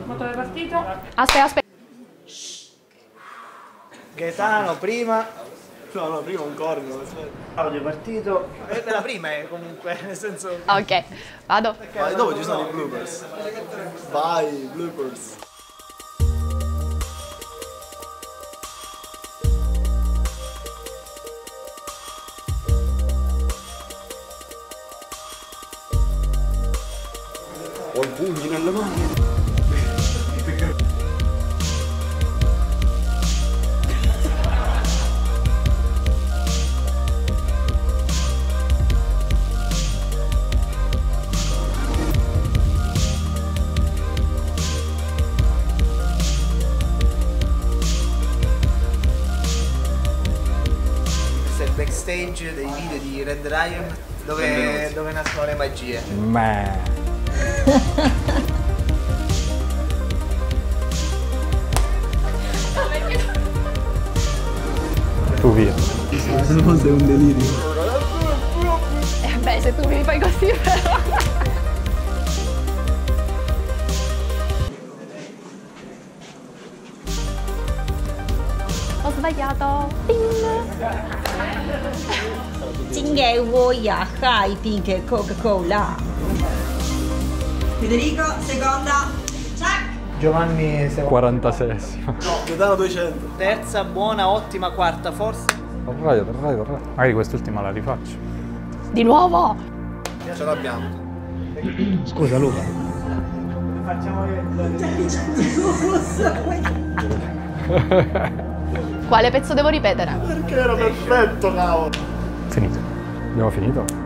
Motore partito. Aspetta. Gaetano prima. No, prima un corno. Audio partito. La prima è comunque, nel senso. Ok, vado. Vai, dopo ci sono i bloopers. Vai, bloopers. Ho il pugno nelle mani. Questo è il backstage dei video di Red Ryan dove nascono le magie. Tu via. No, sei un delirio. Beh, se tu mi fai così però. Ho sbagliato. Tinghe Woya, Hai, Pink e Coca-Cola. Federico, seconda. Check! Giovanni 46esimo. Gaetano 200. Terza, buona, ottima, quarta, forse. Torrai. Magari quest'ultima la rifaccio. Di nuovo. Ce l'abbiamo. Scusa Luca. Facciamo Quale pezzo devo ripetere? Perché era perfetto, cavolo. Finito. Abbiamo finito?